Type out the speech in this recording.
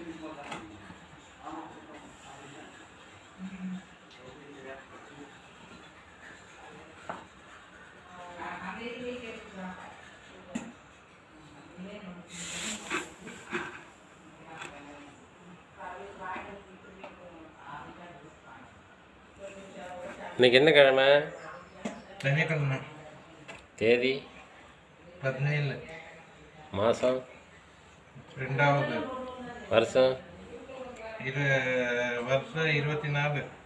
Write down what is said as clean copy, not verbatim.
இன்னைக்கு என்ன கிழமை? திங்கட்கிழமை. தேதி 17. மாதம் 2வது. வருஷம் 24.